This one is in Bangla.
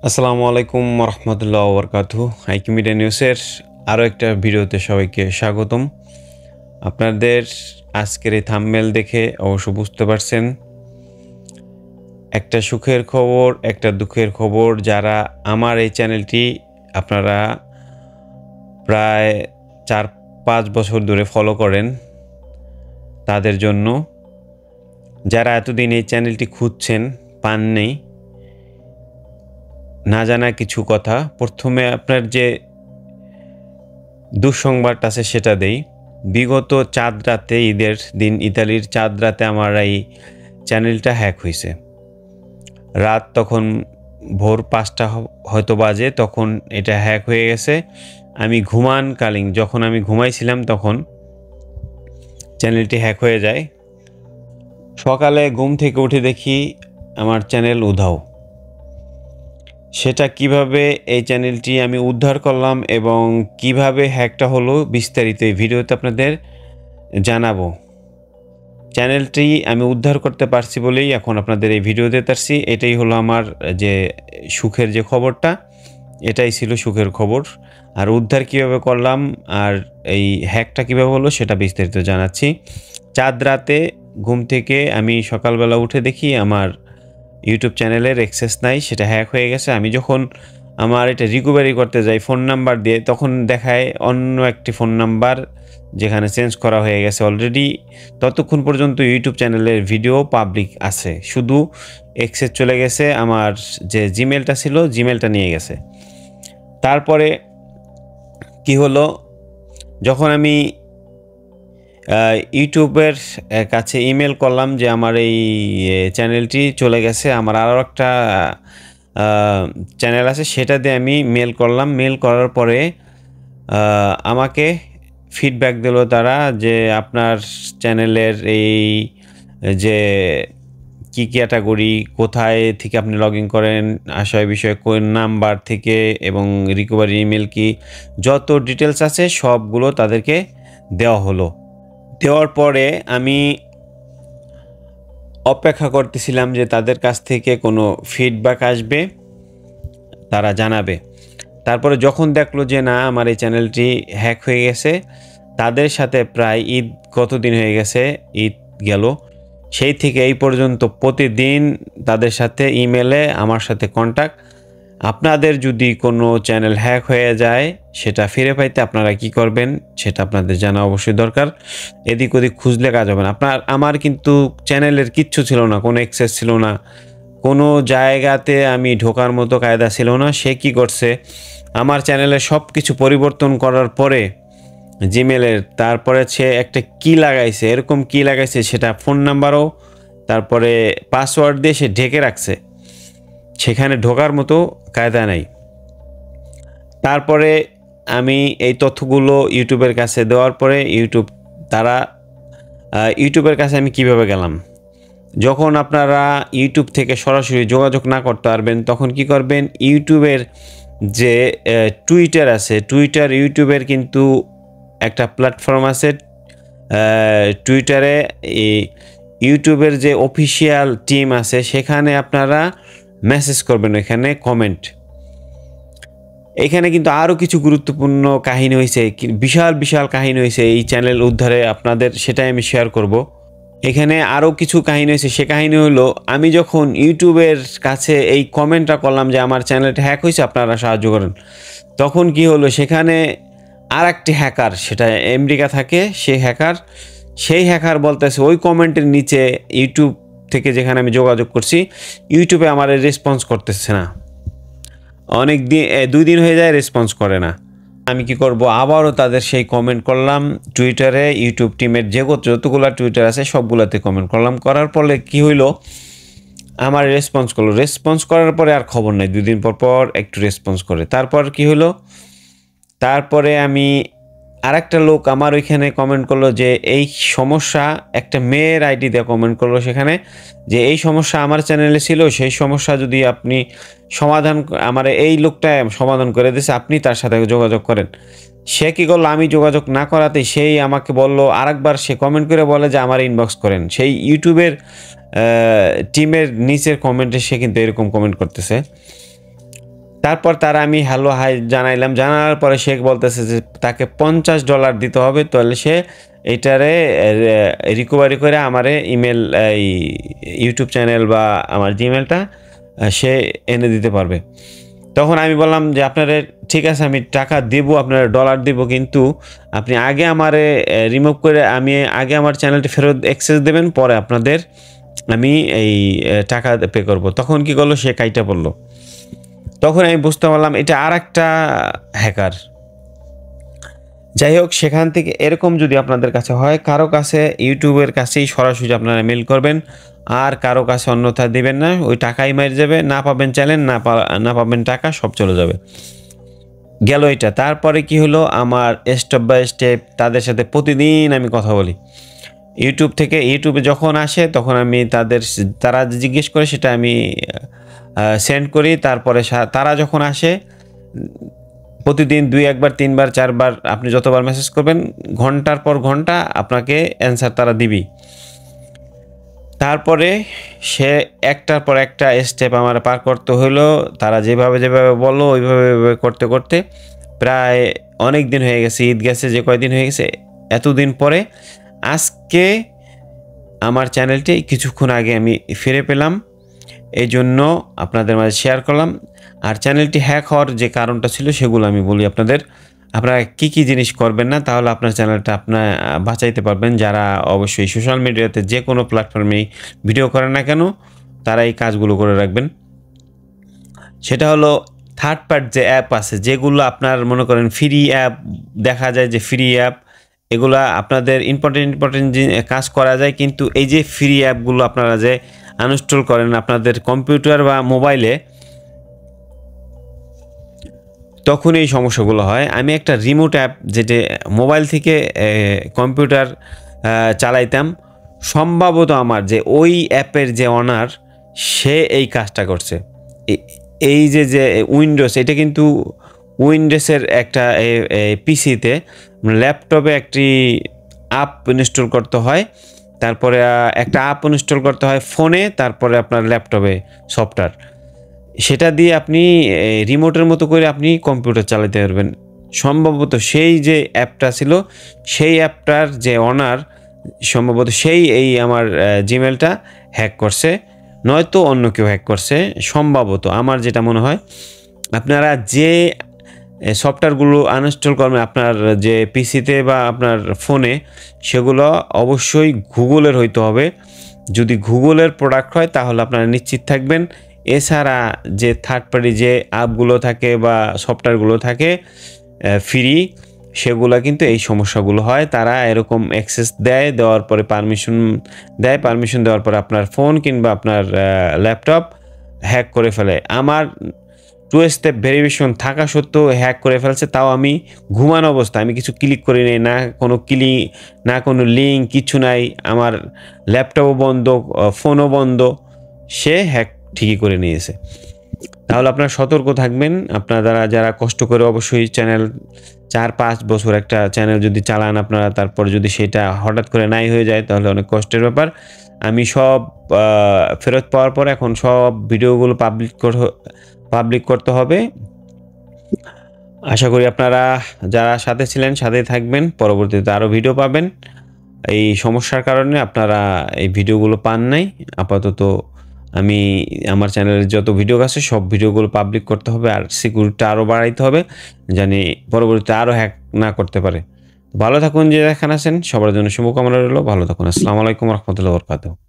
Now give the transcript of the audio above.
আসসালামু আলাইকুম রহমতুল্লাহ ওবরকাতুহু। আইকিউ মিডিয়া নিউজের আরও একটা ভিডিওতে সবাইকে স্বাগতম। আপনাদের আজকের এই থাম্বনেল দেখে অবশ্য বুঝতে পারছেন একটা সুখের খবর, একটা দুঃখের খবর। যারা আমার এই চ্যানেলটি আপনারা প্রায় 4-5 বছর ধরে ফলো করেন তাদের জন্য, যারা এতদিন এই চ্যানেলটি খুঁজছেন পাননি, না জানা কিছু কথা। প্রথমে আপনার যে দুঃসংবাদটা আছে সেটা দেই। বিগত চাঁদ রাতে, ঈদের দিন ইতালির চাঁদ রাতে আমার এই চ্যানেলটা হ্যাক হয়েছে। রাত তখন ভোর 5টা হয়তো বাজে, তখন এটা হ্যাক হয়ে গেছে। আমি ঘুমানকালীন, যখন আমি ঘুমাইছিলাম তখন চ্যানেলটি হ্যাক হয়ে যায়। সকালে ঘুম থেকে উঠে দেখি আমার চ্যানেল উধাও। সেটা কিভাবে এই চ্যানেলটি আমি উদ্ধার করলাম এবং কিভাবে হ্যাকটা হলো বিস্তারিত এই ভিডিওতে আপনাদের জানাবো। চ্যানেলটি আমি উদ্ধার করতে পারছি বলেই এখন আপনাদের এই ভিডিও দিতে পারছি। এটাই হলো আমার যে সুখের যে খবরটা, এটাই ছিল সুখের খবর। আর উদ্ধার কিভাবে করলাম আর এই হ্যাকটা কিভাবে হলো সেটা বিস্তারিত জানাচ্ছি। চাঁদ রাতে ঘুম থেকে আমি সকালবেলা উঠে দেখি আমার ইউটিউব চ্যানেলের অ্যাক্সেস নাই, সেটা হ্যাক হয়ে গেছে। আমি যখন আমার এটা রিকভারি করতে যাই ফোন নাম্বার দিয়ে, তখন দেখায় অন্য একটি ফোন নাম্বার যেখানে চেঞ্জ করা হয়ে গেছে অলরেডি। ততক্ষণ পর্যন্ত ইউটিউব চ্যানেলের ভিডিও পাবলিক আছে, শুধু অ্যাক্সেস চলে গেছে, আমার যে জিমেলটা ছিল জিমেলটা নিয়ে গেছে। তারপরে কি হলো, যখন আমি ইউটিউবের কাছে ইমেল করলাম যে আমার এই চ্যানেলটি চলে গেছে, আমার আরও একটা চ্যানেল আছে সেটা দিয়ে আমি মেল করলাম। মেল করার পরে আমাকে ফিডব্যাক দিল তারা যে আপনার চ্যানেলের এই যে কী ক্যাটাগরি, কোথায় থেকে আপনি লগ ইন করেন, আশয় বিষয়ে কোন নাম্বার থেকে এবং রিকভারি ইমেল কি, যত ডিটেলস আছে সবগুলো তাদেরকে দেওয়া হলো। দেওয়ার পরে আমি অপেক্ষা করতেছিলাম যে তাদের কাছ থেকে কোনো ফিডব্যাক আসবে, তারা জানাবে। তারপরে যখন দেখলো যে না আমার এই চ্যানেলটি হ্যাক হয়ে গেছে, তাদের সাথে প্রায় ঈদ কতদিন হয়ে গেছে, ঈদ গেল, সেই থেকে এই পর্যন্ত প্রতিদিন তাদের সাথে ইমেলে আমার সাথে কন্ট্যাক্ট। আপনাদের যদি কোনো চ্যানেল হ্যাক হয়ে যায় সেটা ফিরে পাইতে আপনারা কি করবেন সেটা আপনাদের জানা অবশ্যই দরকার। এদিক ওদিক খুঁজলে কাজ হবে না। আমার কিন্তু চ্যানেলের কিচ্ছু ছিল না, কোনো অ্যাক্সেস ছিল না, কোনো জায়গাতে আমি ঢোকার মতো কায়দা ছিল না। সে কি করছে, আমার চ্যানেলে সব কিছু পরিবর্তন করার পরে জিমেলের, তারপরে সে একটা কি লাগাইছে, এরকম কি লাগাইছে সেটা ফোন নাম্বারও তারপরে পাসওয়ার্ড দিয়ে সে ঢেকে রাখছে, সেখানে ঢোকার মতো কায়দা নাই। তারপরে আমি এই তথ্যগুলো ইউটিউবের কাছে দেওয়ার পরে ইউটিউবের কাছে আমি কিভাবে গেলাম, যখন আপনারা ইউটিউব থেকে সরাসরি যোগাযোগ না করতে পারবেন তখন কি করবেন, ইউটিউবের যে টুইটার আছে, ইউটিউবের কিন্তু একটা প্ল্যাটফর্ম আছে টুইটারে, ইউটিউবের যে অফিসিয়াল টিম আছে সেখানে আপনারা মেসেজ করবেন, এখানে কমেন্ট। এখানে কিন্তু আরও কিছু গুরুত্বপূর্ণ কাহিনী হয়েছে, বিশাল বিশাল কাহিনী হয়েছে এই চ্যানেল উদ্ধারে, আপনাদের সেটাই আমি শেয়ার করব। এখানে আরও কিছু কাহিনী হয়েছে, সে কাহিনী হলো আমি যখন ইউটিউবের কাছে এই কমেন্টটা করলাম যে আমার চ্যানেলটা হ্যাক হয়েছে আপনারা সাহায্য করেন, তখন কি হলো, সেখানে আর একটি হ্যাকার, সেটা আমেরিকা থাকে, সেই হ্যাকার বলতেছে ওই কমেন্টের নিচে ইউটিউব থেকে যেখানে আমি যোগাযোগ করছি ইউটিউবে আমার রেসপন্স করতেছে না, অনেক দিন 2 দিন হয়ে যায় রেসপন্স করে না। আমি কি করব, আবারও তাদের সেই কমেন্ট করলাম টুইটারে, ইউটিউব টিমের যতগুলো টুইটার আছে সবগুলোতে কমেন্ট করলাম। করার পরে কি হইলো, আমার রেসপন্স করার পরে আর খবর নাই, 2 দিন পর একটু রেসপন্স করে। তারপর কি হলো, তারপরে আমি আরেকটা লোক আমার ওইখানে কমেন্ট করলো যে এই সমস্যা, একটা মেয়ের আইডি দিয়ে কমেন্ট করলো সেখানে যে এই সমস্যা আমার চ্যানেলে ছিল, সেই সমস্যা যদি আপনি আমার এই লোকটা সমাধান করে দিয়েছে, আপনি তার সাথে যোগাযোগ করেন। সে কী করলো, আমি যোগাযোগ না করাতে সেই আমাকে বললো, আরেকবার সে কমেন্ট করে বলে যে আমার ইনবক্স করেন। সেই ইউটিউবের টিমের নিচের কমেন্টে সে কিন্তু এরকম কমেন্ট করতেছে। তারপর তারা আমি হ্যালো হাই জানাইলাম, জানার পরে সে বলতেছে যে তাকে $50 দিতে হবে, তাহলে সে এইটারে রিকভারি করে আমারে ইমেল এই ইউটিউব চ্যানেল বা আমার জিমেলটা সে এনে দিতে পারবে। তখন আমি বললাম যে আপনারে ঠিক আছে আমি টাকা দেবো, আপনারা ডলার দেবো, কিন্তু আপনি আগে আমারে রিমুভ করে আমি আগে আমার চ্যানেলটি ফেরত অ্যাক্সেস দেবেন, পরে আপনাদের আমি এই টাকা পে করব। তখন কি করলো, সে কাইটা পড়লো। তখন আমি বুঝতে পারলাম এটা আর একটা হ্যাকার। যাই হোক, সেখান থেকে এরকম যদি আপনাদের কাছে হয়, কারো কাছে ইউটিউবের কাছেই সরাসরি আপনারা মেল করবেন, আর কারো কাছে অন্যথা দিবেন না, ওই টাকাই মারি যাবে, না পাবেন চ্যানেল, না পাবেন টাকা, সব চলে যাবে। গেল এটা। তারপরে কি হলো, আমার স্টেপ বাই স্টেপ তাদের সাথে প্রতিদিন আমি কথা বলি। ইউটিউবে যখন আসে তখন আমি তারা জিজ্ঞেস করে সেটা আমি সেন্ড করি। তারপরে তারা যখন আসে প্রতিদিন 2 বার 3 বার 4 বার আপনি যতবার মেসেজ করবেন, ঘন্টার পর ঘন্টা আপনাকে অ্যান্সার তারা দিবি। তারপরে সে একটার পর একটা স্টেপ আমার পার করতে হলো। তারা যেভাবে বললো ওইভাবে করতে করতে প্রায় অনেক দিন হয়ে গেছে, ঈদ গেছে যে কয়দিন হয়ে গেছে, এতদিন পরে আজকে আমার চ্যানেলটি কিছুক্ষণ আগে আমি ফিরে পেলাম, এই জন্য আপনাদের মাঝে শেয়ার করলাম। আর চ্যানেলটি হ্যাক হওয়ার যে কারণটা ছিল সেগুলো আমি বলি আপনাদের। আপনারা কী জিনিস করবেন না, তাহলে আপনার চ্যানেলটা আপনার বাঁচাইতে পারবেন। যারা অবশ্যই সোশ্যাল মিডিয়াতে যে কোনো প্ল্যাটফর্মেই ভিডিও করেন না কেন, তারা এই কাজগুলো করে রাখবেন। সেটা হলো থার্ড পার্ট যে অ্যাপ আছে, যেগুলো আপনার মনে করেন ফ্রি অ্যাপ, দেখা যায় যে ফ্রি অ্যাপ, এগুলা আপনাদের ইম্পর্টেন্ট কাজ করা যায়, কিন্তু এই যে ফ্রি অ্যাপগুলো আপনারা যে আনইনস্টল করেন আপনাদের কম্পিউটার বা মোবাইলে, তখন এই সমস্যাগুলো হয়। আমি একটা রিমোট অ্যাপ যেটা মোবাইল থেকে কম্পিউটার চালাইতাম, সম্ভবত আমার যে ওই অ্যাপের যে অনার, সে এই কাজটা করছে। এই যে উইন্ডোজ, এটা কিন্তু উইন্ডোজের একটা পিসিতে, ল্যাপটপে একটি অ্যাপ ইনস্টল করতে হয়, তারপরে একটা অ্যাপ ইনস্টল করতে হয় ফোনে, তারপরে আপনার ল্যাপটপে সফটওয়্যার, সেটা দিয়ে আপনি রিমোটের মতো করে আপনি কম্পিউটার চালাতে পারবেন। সম্ভবত সেই যে অ্যাপটা ছিল, সেই অ্যাপটার যে অনার, সম্ভবত সেই এই আমার জিমেলটা হ্যাক করছে, নয়তো অন্য কেউ হ্যাক করছে সম্ভবত, আমার যেটা মনে হয়। আপনারা যে সফটওয়্যারগুলো আনইনস্টল করবেন আপনার যে পিসিতে বা আপনার ফোনে, সেগুলো অবশ্যই গুগলের হইতে হবে। যদি গুগলের প্রোডাক্ট হয় তাহলে আপনারা নিশ্চিত থাকবেন। এছাড়া যে থার্ড পার্টি যে অ্যাপগুলো থাকে বা সফটওয়্যারগুলো থাকে ফ্রি, সেগুলো কিন্তু এই সমস্যাগুলো হয়। তারা এরকম অ্যাক্সেস দেওয়ার পরে পারমিশন দেওয়ার পরে আপনার ফোন কিংবা আপনার ল্যাপটপ হ্যাক করে ফেলে। আমার 2 স্টেপ ভেরিফিকেশন থাকা সত্ত্বেও হ্যাক করে ফেলছে, তাও আমি ঘুমানো অবস্থা, আমি কিছু ক্লিক করি নাই, না কোনো লিঙ্ক, কিছু নাই, আমার ল্যাপটপও বন্ধ, ফোনও বন্ধ, সে হ্যাক ঠিকই করে নিয়েছে। তাহলে আপনারা সতর্ক থাকবেন। আপনারা যারা কষ্ট করে অবশ্যই চ্যানেল 4-5 বছর একটা চ্যানেল যদি চালান আপনারা, তারপর যদি সেটা হঠাৎ করে নাই হয়ে যায়, তাহলে অনেক কষ্টের ব্যাপার। আমি সব ফেরত পাওয়ার পর এখন সব ভিডিওগুলো পাবলিক করতে হবে। আশা করি আপনারা যারা সাথে ছিলেন সাথেই থাকবেন, পরবর্তীতে আরও ভিডিও পাবেন। এই সমস্যার কারণে আপনারা এই ভিডিওগুলো পান নাই। আপাতত আমি আমার চ্যানেলের যত ভিডিও আছে সব ভিডিওগুলো পাবলিক করতে হবে, আর সিকিউরিটিটা আরও বাড়াইতে হবে, জানি পরবর্তীতে আরও হ্যাক না করতে পারে। ভালো থাকুন, যে যেখানে আছেন, সবার জন্য শুভকামনা রইল। ভালো থাকুন। আসসালামু আলাইকুম রহমতুল্লাহ বরকাতুহু।